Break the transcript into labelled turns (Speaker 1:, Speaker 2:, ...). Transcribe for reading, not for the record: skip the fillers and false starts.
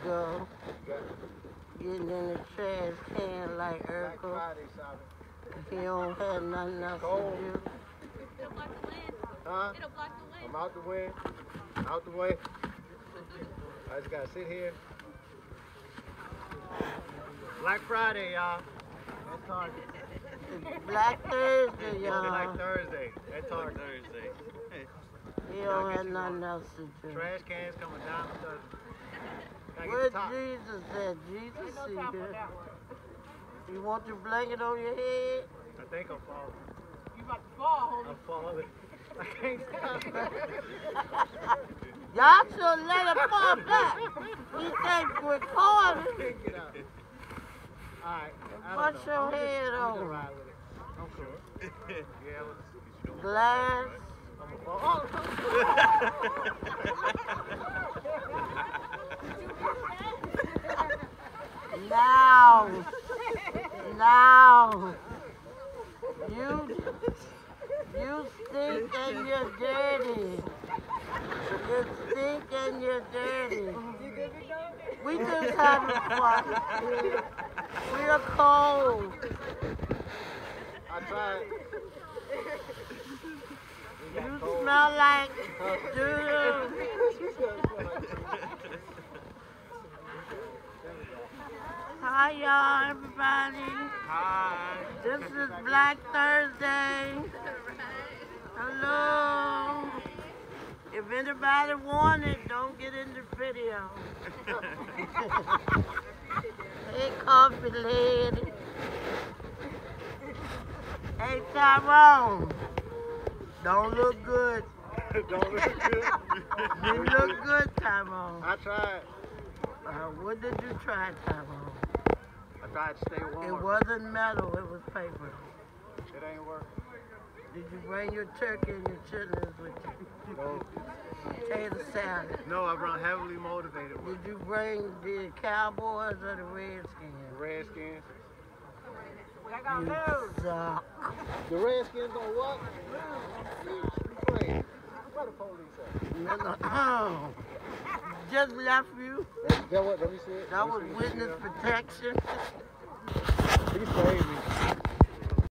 Speaker 1: go. Getting in the trash can like
Speaker 2: Black
Speaker 1: Urkel.
Speaker 2: Friday shopping.
Speaker 1: He don't have nothing else
Speaker 2: Cold.
Speaker 1: to do.
Speaker 3: It'll block the wind.
Speaker 2: Huh?
Speaker 3: It'll block the wind.
Speaker 2: I'm out the way. Out the way. I just gotta sit here. Black Friday, y'all. At Target.
Speaker 1: It's Black Thursday,
Speaker 2: Only
Speaker 1: y'all.
Speaker 2: like Thursday. At Target.
Speaker 4: Thursday.
Speaker 1: He don't have nothing else to do.
Speaker 2: Trash cans coming down the dozen. Gotta get
Speaker 1: Where's
Speaker 2: the top.
Speaker 1: Jesus at? Jesus see you. You want your blanket on your head?
Speaker 2: I think I'm falling.
Speaker 3: You about to fall, homie.
Speaker 2: I'm falling. I can't stop.
Speaker 1: Y'all should let him fall back. He said recording.
Speaker 2: Can't get out. Alright.
Speaker 1: What's your head
Speaker 2: I'm gonna
Speaker 1: on?
Speaker 2: ride with it. I'm cool. Yeah, let's
Speaker 1: Glass.
Speaker 2: I'm gonna fall.
Speaker 1: Now. Now. You stink and you're dirty. You stink and you're dirty. We just having fun. We are cold.
Speaker 2: I tried.
Speaker 1: You smell like doo. Hi y'all, everybody.
Speaker 2: Hi.
Speaker 1: This is Black Thursday. Hello. If anybody want it, don't get in the video. Hey, coffee lady. Hey, Tyrone. Don't look good.
Speaker 2: Don't look good.
Speaker 1: You look good, Tyrone.
Speaker 2: I tried.
Speaker 1: What did you try, Tyrone?
Speaker 2: I tried to stay warm.
Speaker 1: It wasn't metal, it was paper.
Speaker 2: It ain't working.
Speaker 1: Did you bring your turkey and your chitlins with you?
Speaker 2: No.
Speaker 1: Potato salad.
Speaker 2: No, I run heavily motivated with
Speaker 1: Did you bring the Cowboys or the Redskins?
Speaker 2: the Redskins.
Speaker 1: You suck.
Speaker 2: The Redskins gonna what? Lose. Play. Where the police at?
Speaker 1: No. Just left you.
Speaker 2: That what? Let me see it.
Speaker 1: That was witness protection.
Speaker 2: He saved